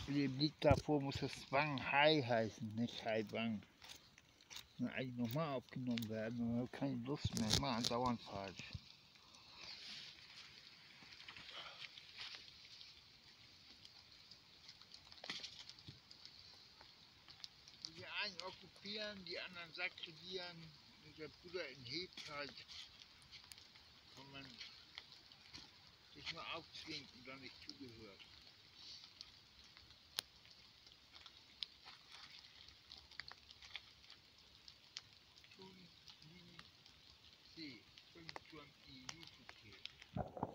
Mit dem Lied davor muss es Wang Hai heißen, nicht Hai Wang. Und eigentlich nochmal aufgenommen werden, und ich habe keine Lust mehr, ich mache andauernd falsch. Die einen okkupieren, die anderen sakribieren, und der Bruder enthebt halt, wenn man sich mal aufzwingt und dann nicht zugehört. See, 25 YouTube.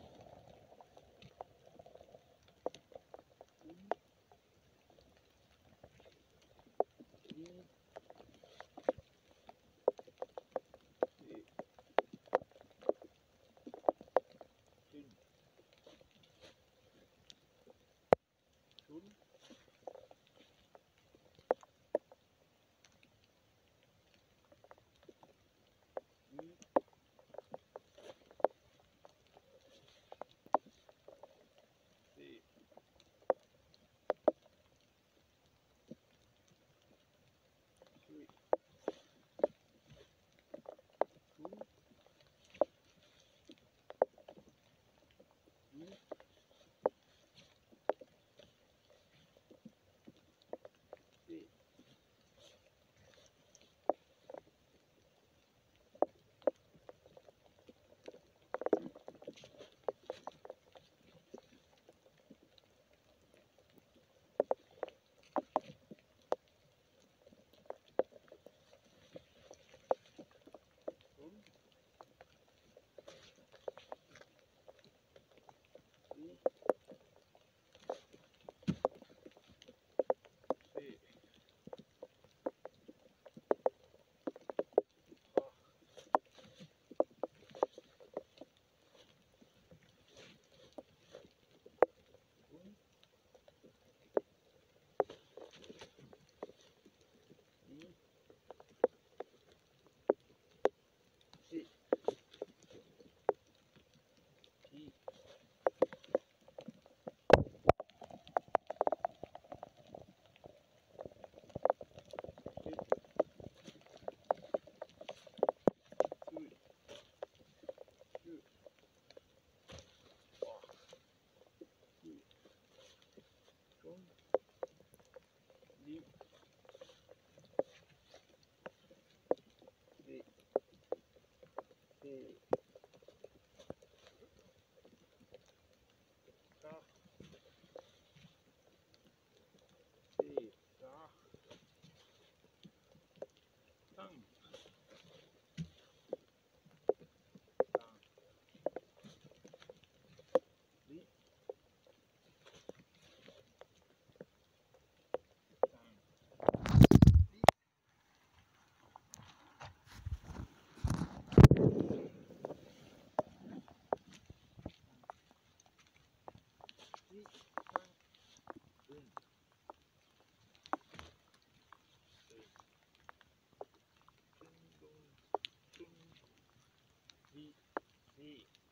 See.